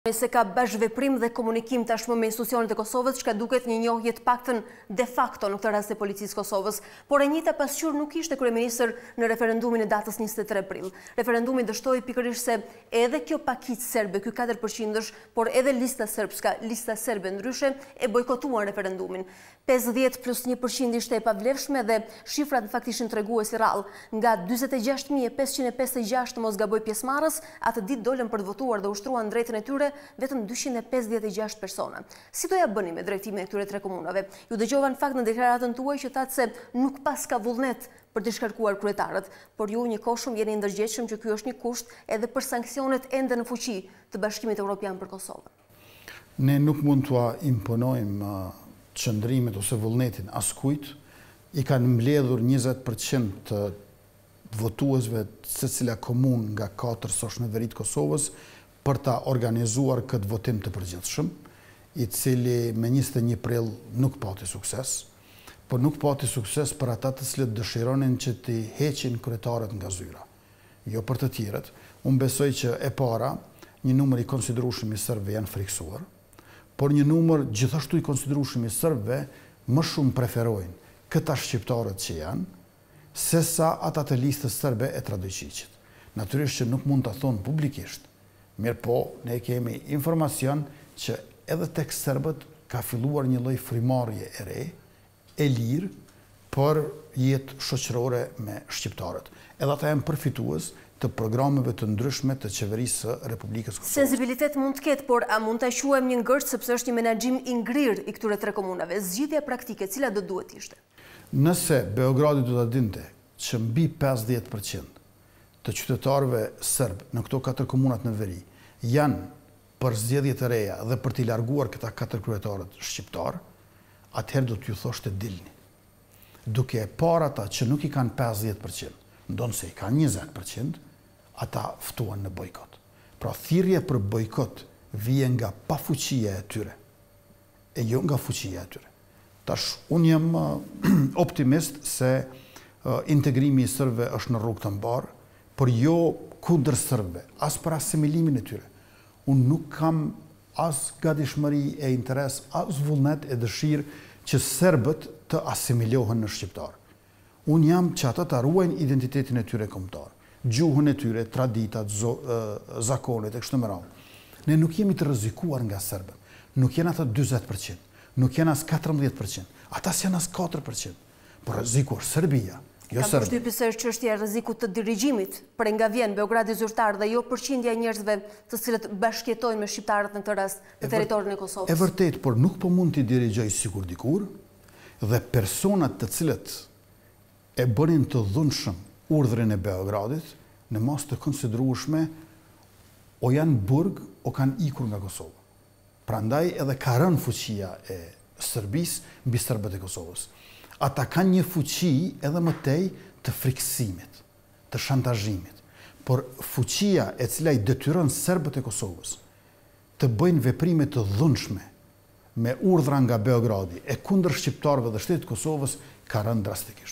Se ka bashkëveprim dhe komunikim tashmë me institucionet e Kosovës, çka duket një njohje të paktën de facto në këtë rast e policisë Kosovës, por e njëjta pasqyrë nuk ishte kryeministër në referendumin e datës 23 prill. Referendumi dështoi pikërisht se edhe kjo pakicë serbe, ky 4%, por edhe lista serbska, lista serbe ndryshe e bojkotuan referendumin. 50+1% ishte e pavlefshme dhe shifrat në fakt ishin treguesi rrallë. Nga 46.556 të mos gaboj pjesëmarrës, atë ditë dolën për të votuar dhe ushtruan drejtën e tyre vetëm 256 persona. Si do ja bëni me drejtimin e këtyre tre komunave? Ju dëgjova në fakt në deklaratën tuaj që thatë se nuk pas ka vullnet për të shkarkuar kryetarët, por ju njëkohëshëm jeni ndërgjegjshëm që ky është një kusht edhe për sanksionet ende në fuqi të Bashkimit Evropian për Kosovën. Ne nuk mund t'ua imponojmë qëndrimet ose vullnetin askujt. I kanë mbledhur 20% të votuesve secila komunë nga 4 shoqëritë Kosovës për ta organizuar këtë votim të përgjithshëm, i cili me 21 prill nuk pati sukses, por nuk pati sukses për ata të cilët dëshironin që t'i heqin kryetarët nga zyra. Jo për të tjerët. Unë besoj që e para, një numër i konsiderueshëm i serbëve janë friksuar, por një numër gjithashtu i konsiderueshëm i serbëve më shumë preferojnë këta shqiptarët që janë, sesa ata të listës serbe e Tradojqiqit. Natyrisht që nuk mund ta thonë publikisht. Mirë po, ne kemi informacion që edhe tek serbët ka filluar një lloj frimarrje e re, e lirë, për jetë shoqërore me shqiptarët. Edhe ata janë përfitues të programeve të ndryshme të qeverisë së Republikës Kosovës. Sensibilitet mund të ketë, por a mund ta quajmë një ngërç sepse është një menaxhim i ngrirë i këtyre tre komunave? Zgjidhja praktike, cila do duhet ishte? Nëse Beogradi do ta dinte që mbi 50% të qytetarëve serb në këto 4 komunat në veri janë për zgjedhje të reja dhe për t'i larguar këta 4 kryetarët shqiptar, atëherë do t'ju thoshte dilni. Duke e parë ata që nuk i kanë 50%, ndonë se i kanë 20%, ata ftuan në bojkot. Pra thirrja për bojkot vjen nga pafuqia e tyre, e jo nga fuqia e tyre. Tash, unë jam optimist se integrimi i serbëve është në rrugë të mbarë, por jo kundër serbëve, as për asimilimin e tyre. Unë nuk kam as gatishmëri e interes, as vullnet e dëshirë që serbët të asimilohen në shqiptar. Unë jam që ata të ruajnë identitetin e tyre kombëtar, gjuhën e tyre, traditat, zakonet e kështu me radhë. Ne nuk jemi të rrezikuar nga serbët. Nuk janë ata 40%, nuk janë as 14%, ata janë as 4%. Por rreziku është Serbia. Kam përshtypjen se është çështja e rrezikut të dirigjimit, për nga vjen Beogradi zyrtar dhe jo përqindja e njerëzve të cilët bashkëjetojnë me shqiptarët në këtë rast në territorin e Kosovës. E vërtet, por nuk po mund t'i dirigjoj sikur dikur, dhe personat të cilët e bënin të dhunshëm urdhrin e Beogradit në mas të konsiderueshme o janë burg o kanë ikur nga Kosova. Prandaj edhe ka rënë fuqia e Serbisë mbi serbët e Kosovës. Ata kanë një fuqi edhe më tej të friksimit, të shantazhimit, por fuqia e cila i detyron serbët e Kosovës të bëjnë veprime të dhunshme me urdhra nga Beogradi e kundër shqiptarëve dhe shtetit të Kosovës ka rënë drastikisht.